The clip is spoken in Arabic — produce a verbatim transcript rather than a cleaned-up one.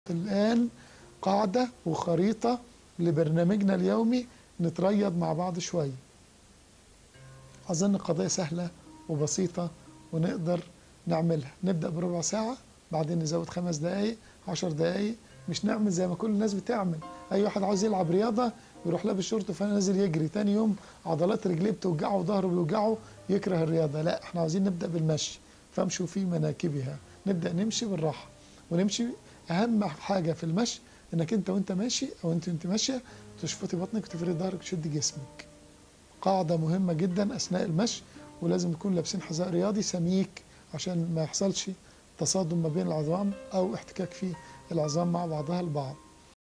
الآن قاعدة وخريطة لبرنامجنا اليومي نتريض مع بعض شوية. أظن قضية سهلة وبسيطة ونقدر نعملها. نبدأ بربع ساعة، بعدين نزود خمس دقايق، عشر دقايق. مش نعمل زي ما كل الناس بتعمل. أي واحد عاوز يلعب رياضة يروح لابس شورت فنازل يجري، تاني يوم عضلات رجليه بتوجعه وظهره بيوجعه يكره الرياضة. لا، احنا عاوزين نبدأ بالمشي. فامشوا في مناكبها. نبدأ نمشي بالراحة ونمشي. أهم حاجة في المشي إنك أنت وأنت ماشي أو أنت وأنت ماشية تشفطي بطنك وتفردي ظهرك وتشدي جسمك. قاعدة مهمة جدا أثناء المشي، ولازم نكون لابسين حذاء رياضي سميك عشان ما يحصلش تصادم ما بين العظام أو احتكاك في العظام مع بعضها البعض.